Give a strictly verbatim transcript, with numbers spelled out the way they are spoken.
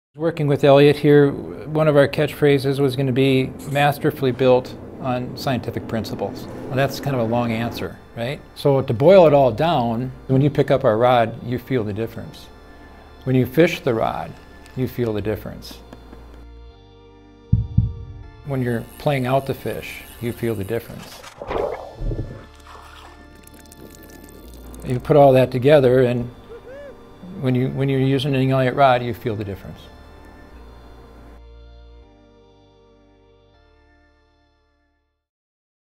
Working with Elliott here, one of our catchphrases was going to be masterfully built on scientific principles. Well, that's kind of a long answer, right? So to boil it all down, when you pick up our rod, you feel the difference. When you fish the rod, you feel the difference. When you're playing out the fish, you feel the difference. You put all that together, and when, you, when you're using an Elliott rod, you feel the difference.